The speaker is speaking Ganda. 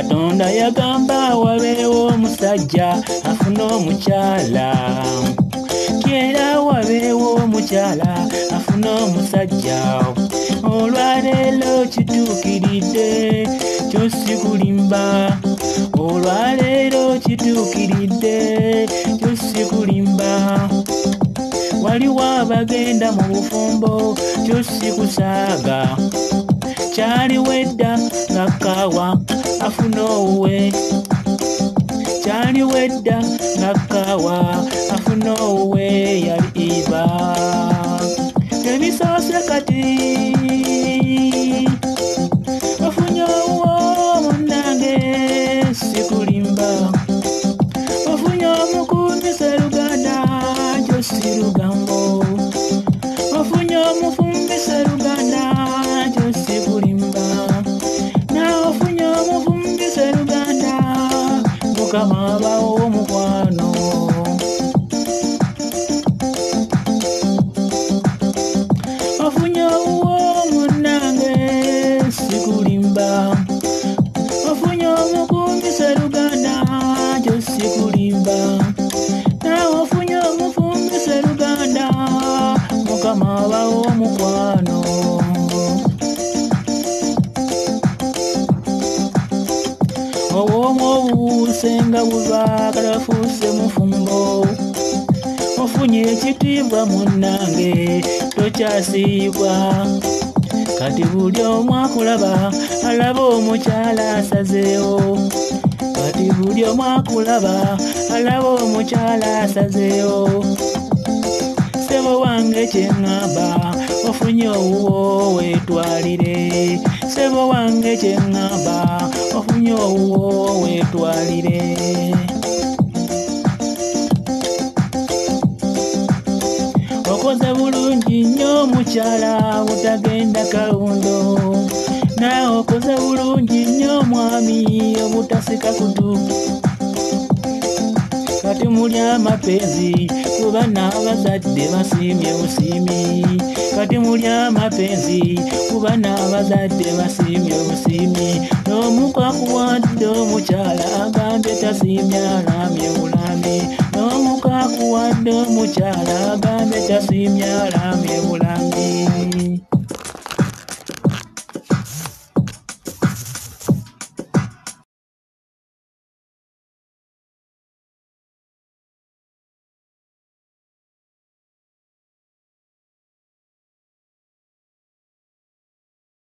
Katonda yagamba wabeewo omusajja afuna omukyala, era wabeewo omukyala afuna omusajja. Olwaleero kituukiridde, kyo si kulimba. Olwaleero kituukiridde, kyo si kulimba. Waliwo abagenda mu bufumbo, kyo si kusaaga. Kyaliwo edda nga kaawa afuna owuwe, kyaliwo edda nga kaawa afuna owuwe yali Eva. Ebisoose kati ofunye owuwo munnange si kulimba. Ofunye omukuumi Sseruganda kyo si lugambo. Ofunye omufumbi Sseruganda kyo si kulimba. Naawe ofunye omufumbi Sseruganda Mukama abawo omukwano. Ofunye owuwo munnange si kulimba. Ofunye omukuumi Sseruganda kyo si kulimba. Naawe ofunye omufumbi Sseruganda Mukama abawo omukwano. Obwomu obuuse nga buba kalafuuse mufumbo. Ofunye ekitiibwa munnange tokyasiibwa. Kati buli omu akulaba alaba omukyala asazeewo. Kati buli omu akulaba alaba omukyala asazeewo. Ssebo wange kyeŋŋamba ofunye owuwo weetwalire. Ssebo wange kyeŋŋamba ofunye owuwo weetwalire. Okoze bulungi nnyo omukyala obutagenda kalundo. Naawe okoze bulungi nnyo omwami obutasika kutu. Kati muli amapenzi kuba n'abazadde basiimye busiimi. Kati muli amapenzi kuba n'abazadde basiimye busiimi. N'omu kakuwadde omukyala agambye tasiimye alamye bulambi. N'omu kakuwadde omukyala agambye tasiimye alamye bulambi.